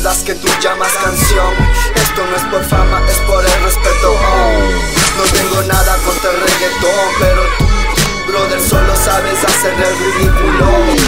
palabras las que tú llamas canción. Esto no es por fama, es por el respeto. No tengo nada contra el reggaetón, pero tú, brother, solo sabes hacer el ridículo.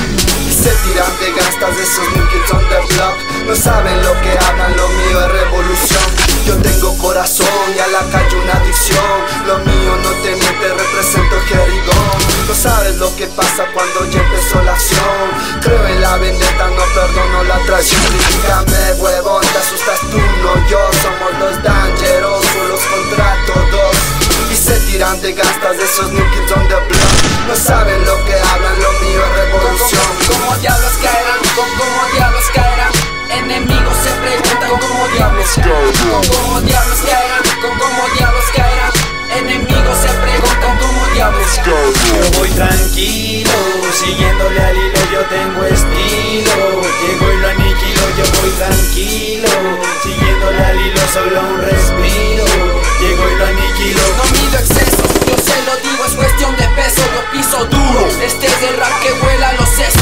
Y se tiran de gastas de esos new kids on the block. No saben lo que hablan, lo mío es revolución. Yo tengo corazón y a la calle una adicción. Lo mío no te miente, represento Jerigón. No sabes lo que pasa cuando ya empezó la acción. Creo en la vendetta, no perdono la traición. Critícame, huevón, te asustas tú, no yo. Somos los dangerosos contra todos. Y se tiran de gastas de esos new kids on the block. No saben lo que hablan, lo mío es revolución. ¿Cómo diablos caerán? ¿Cómo diablos caerán? Enemigos se preguntan ¿cómo diablos caerán? ¿Cómo diablos caerán? ¿Cómo diablos caerán? Enemigos se preguntan ¿cómo diablos caerán? Yo voy tranquilo, siguiéndole al hilo, yo tengo estilo. Llego y lo aniquilo, yo voy tranquilo, siguiéndole al hilo, solo un respiro. Llego y lo aniquilo. No mido excesos, yo se lo digo, es cuestión de peso. Yo piso duro, este es el rap que vuela los sesos.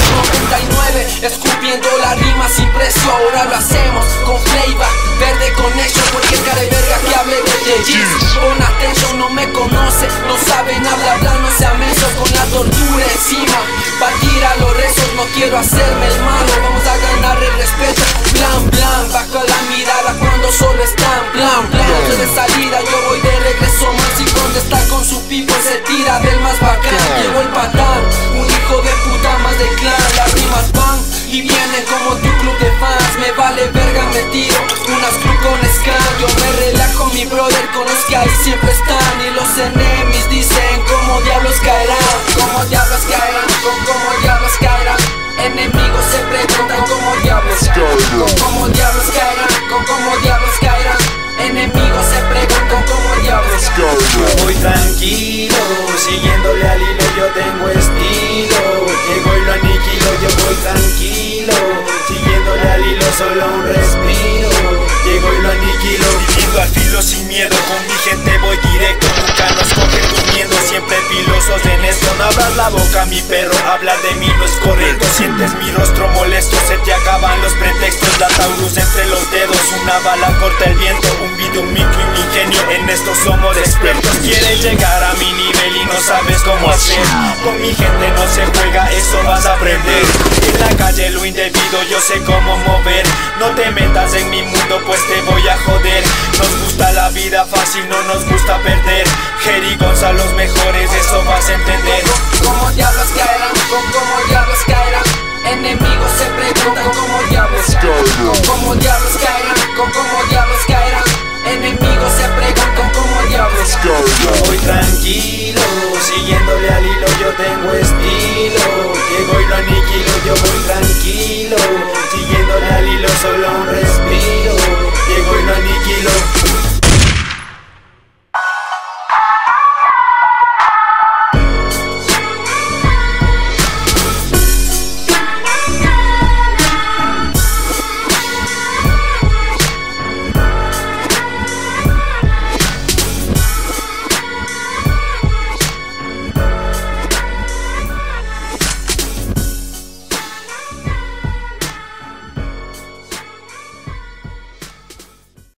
99, escupiendo la rima sin precio. Ahora lo hacemos con flavor, verde con hecho. Cualquier cara de verga que hable de Yeezy, pon atención, no me conoce, no saben hablar, no sea menso. Con la tortura encima, pa' tirar los rezos. No quiero hacerme el malo, vamos a ganar el respeto. Blan, blan, bajo la mirada cuando solo están. Blan, blan, yo de salida, yo voy de regreso más. Y cuando está con su pipo se tira del más bacán. Llegó el patán, un hijo de puta más de clan. Las rimas van y vienen como tu club de fans. Me vale verga, me tiro unas club con scan. Yo me relajo, mi brother, con los que ahí siempre están. Y los enemies dicen cómo diablos caerán. Cómo diablos caerán, cómo diablos caerán. Enemigos se preguntan cómo diablos caerán. Cómo diablos caerán, cómo diablos caerán. Enemigos se preguntan cómo diablos caerán. Yo voy tranquilo, siguiéndole al hilo, yo tengo estilo. Llego y lo aniquilo, yo voy tranquilo, siguiéndole al hilo, solo un respiro. Llego y lo aniquilo. Viviendo al filo sin miedo, con mi gente voy directo. Nunca nos cogen durmiendo, siempre filosos en esto. No abras la boca, mi perro, hablar de mí no es correcto. Sientes mi rostro molesto, se te acaban los pretextos. La Taurus entre los dedos, una bala corta el viento. Un video, un micro y un ingenio, en esto somos expertos. Quieres llegar a mi nivel y no sabes cómo hacer. Con mi gente no se juega, eso vas a aprender. En la calle lo indebido, yo sé cómo mover. No te metas en mi mundo, pues te voy a joder. Nos gusta la vida fácil, no nos gusta perder. Jerigón son los mejores, eso vas a entender. ¿Cómo diablos caerán? ¿Cómo diablos caerán? Enemigos se preguntan cómo diablos caerán. ¿Cómo diablos caerán? ¿Cómo diablos caerán? Enemigos se preguntan cómo diablos caerán. Yo voy tranquilo, siguiéndole al hilo, yo tengo estilo.